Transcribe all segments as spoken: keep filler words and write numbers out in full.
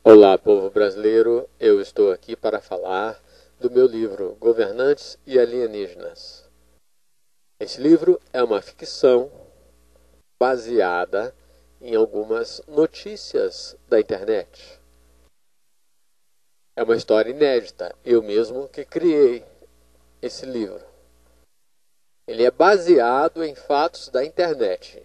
Olá, povo brasileiro, eu estou aqui para falar do meu livro Governantes e Alienígenas. Esse livro é uma ficção baseada em algumas notícias da internet. É uma história inédita, eu mesmo que criei esse livro. Ele é baseado em fatos da internet.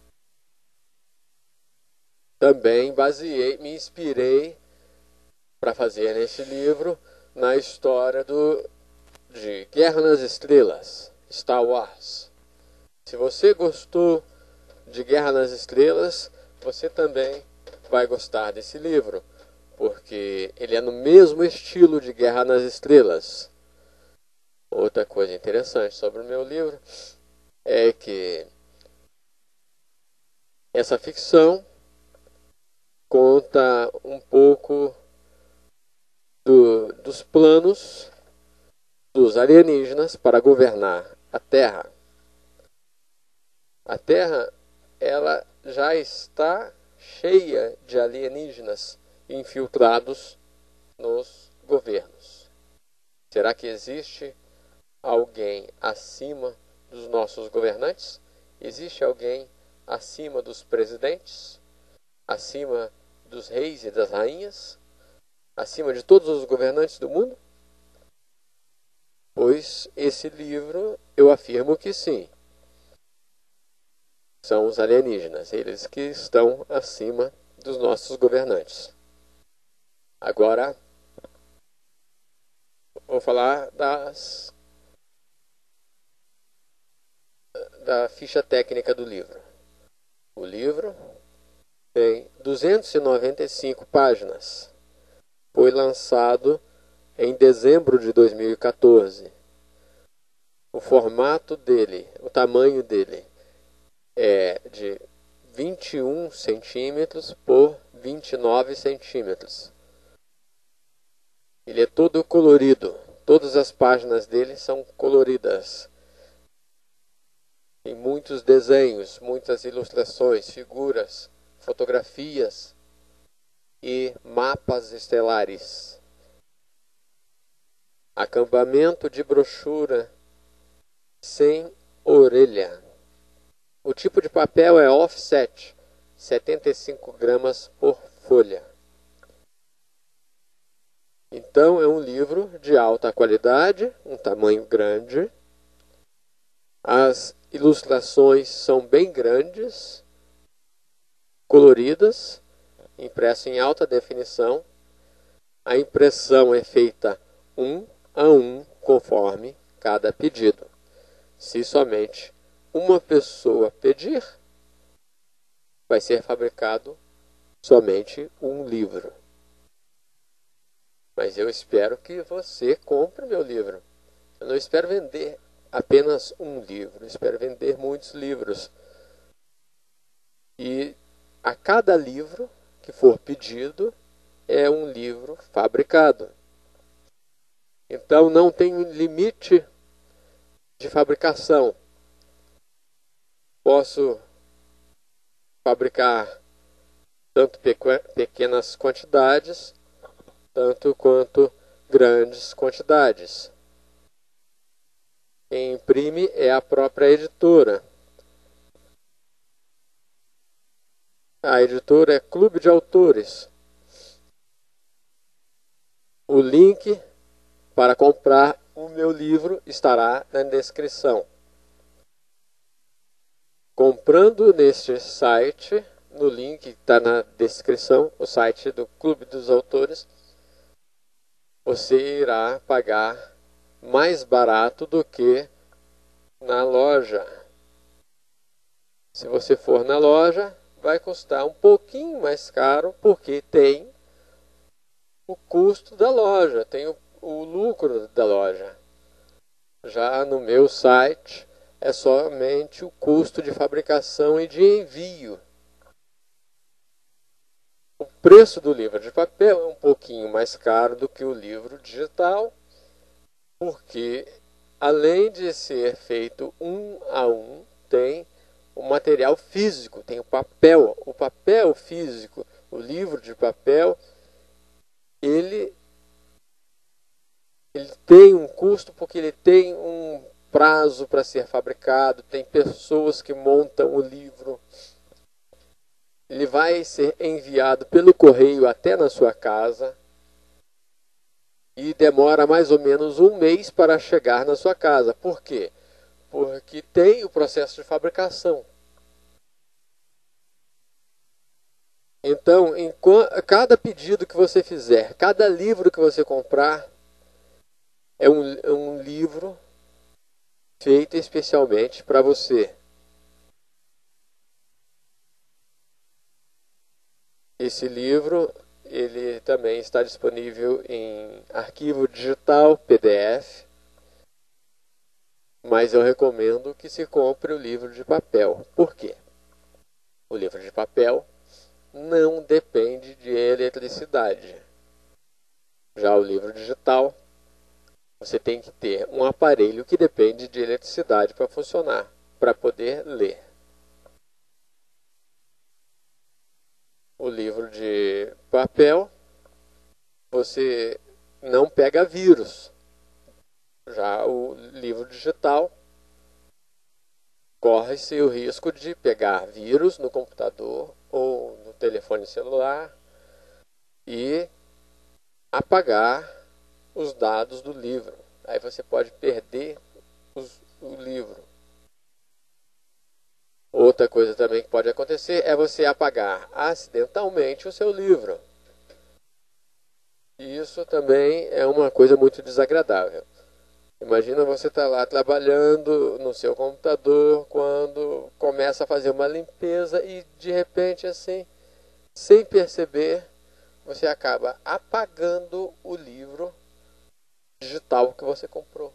Também baseei, me inspirei para fazer nesse livro na história do, de Guerra nas Estrelas, Star Wars. Se você gostou de Guerra nas Estrelas, você também vai gostar desse livro, porque ele é no mesmo estilo de Guerra nas Estrelas. Outra coisa interessante sobre o meu livro é que essa ficção conta um pouco do, dos planos dos alienígenas para governar a Terra. A Terra, ela já está cheia de alienígenas infiltrados nos governos. Será que existe alguém acima dos nossos governantes? Existe alguém acima dos presidentes? Acima dos reis e das rainhas? Acima de todos os governantes do mundo? Pois esse livro eu afirmo que sim. São os alienígenas, eles que estão acima dos nossos governantes. Agora, vou falar das, da ficha técnica do livro. O livro tem duzentas e noventa e cinco páginas. Foi lançado em dezembro de dois mil e quatorze. O formato dele, o tamanho dele é de vinte e um centímetros por vinte e nove centímetros. Ele é todo colorido. Todas as páginas dele são coloridas. Tem muitos desenhos, muitas ilustrações, figuras, fotografias e mapas estelares. Acampamento de brochura sem orelha. O tipo de papel é offset, setenta e cinco gramas por folha. Então é um livro de alta qualidade, um tamanho grande. As ilustrações são bem grandes, coloridas, impresso em alta definição. A impressão é feita um a um, conforme cada pedido. Se somente uma pessoa pedir, vai ser fabricado somente um livro. Mas eu espero que você compre meu livro. Eu não espero vender apenas um livro, eu espero vender muitos livros. E a cada livro que for pedido é um livro fabricado. Então não tem limite de fabricação. Posso fabricar tanto pequenas quantidades, tanto quanto grandes quantidades. Quem imprime é a própria editora. A editora é Clube de Autores. O link para comprar o meu livro estará na descrição. Comprando neste site, no link que está na descrição, o site do Clube dos Autores, você irá pagar mais barato do que na loja. Se você for na loja, vai custar um pouquinho mais caro, porque tem o custo da loja, tem o, o lucro da loja. Já no meu site é somente o custo de fabricação e de envio. O preço do livro de papel é um pouquinho mais caro do que o livro digital, porque além de ser feito um a um, tem o material físico, tem o papel. O papel físico, o livro de papel, ele, ele tem um custo porque ele tem um prazo para ser fabricado, tem pessoas que montam o livro. Ele vai ser enviado pelo correio até na sua casa e demora mais ou menos um mês para chegar na sua casa. Por quê? Porque tem o processo de fabricação. Então, em cada pedido que você fizer, cada livro que você comprar, é um, é um livro feito especialmente para você. Esse livro, ele também está disponível em arquivo digital, P D F, mas eu recomendo que se compre o livro de papel. Por quê? O livro de papel não depende de eletricidade. Já o livro digital, você tem que ter um aparelho que depende de eletricidade para funcionar, para poder ler. O livro de papel, você não pega vírus. Já o livro digital, corre-se o risco de pegar vírus no computador ou no telefone celular e apagar os dados do livro. Aí você pode perder os, o livro. Outra coisa também que pode acontecer é você apagar acidentalmente o seu livro. E isso também é uma coisa muito desagradável. Imagina você estar lá trabalhando no seu computador quando começa a fazer uma limpeza e de repente assim, sem perceber, você acaba apagando o livro digital que você comprou.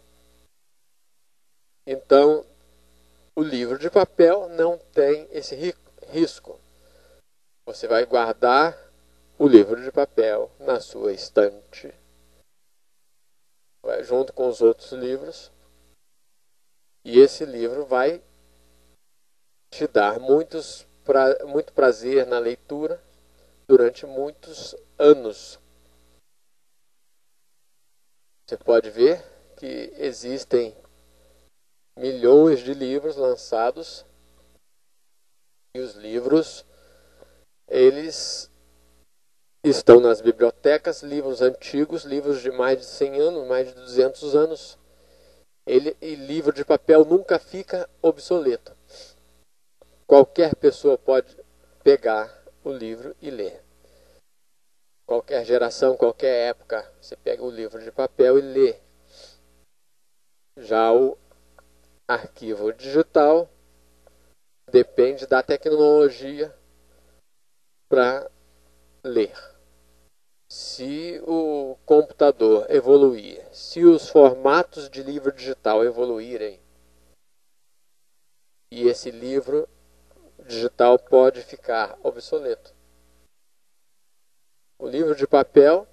Então, o livro de papel não tem esse risco. Você vai guardar o livro de papel na sua estante, vai junto com os outros livros, e esse livro vai te dar muitos pra, muito prazer na leitura durante muitos anos. Você pode ver que existem milhões de livros lançados e os livros, eles estão nas bibliotecas, livros antigos, livros de mais de cem anos, mais de duzentos anos. Ele, e livro de papel nunca fica obsoleto. Qualquer pessoa pode pegar o livro e ler. Qualquer geração, qualquer época, você pega o livro de papel e lê. Já o arquivo digital depende da tecnologia para ler. Se o computador evoluir, se os formatos de livro digital evoluírem, e esse livro digital pode ficar obsoleto. O livro de papel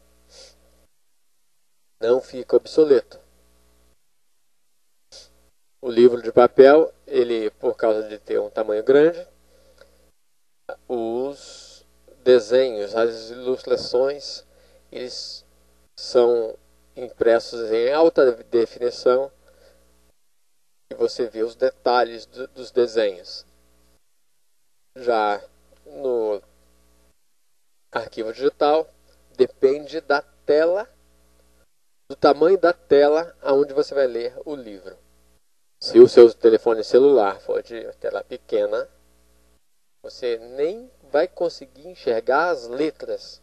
não fica obsoleto. O livro de papel, ele, por causa de ter um tamanho grande, os desenhos, as ilustrações, eles são impressos em alta definição e você vê os detalhes do, dos desenhos. Já no arquivo digital, depende da tela, do tamanho da tela aonde você vai ler o livro. Se o seu telefone celular for de tela pequena, você nem vai conseguir enxergar as letras.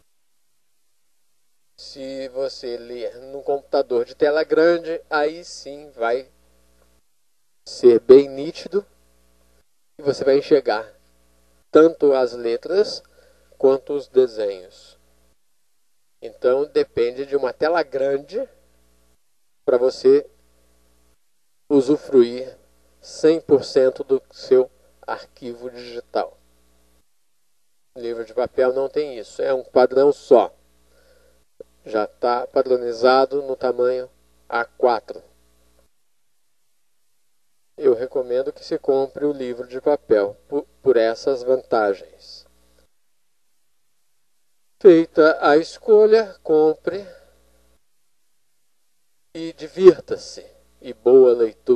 Se você ler num computador de tela grande, aí sim vai ser bem nítido e você vai enxergar tanto as letras quanto os desenhos. Então depende de uma tela grande para você usufruir cem por cento do seu arquivo digital. O livro de papel não tem isso, é um padrão só. Já está padronizado no tamanho A quatro. Eu recomendo que se compre o livro de papel por, por essas vantagens. Feita a escolha, compre e divirta-se. E boa leitura.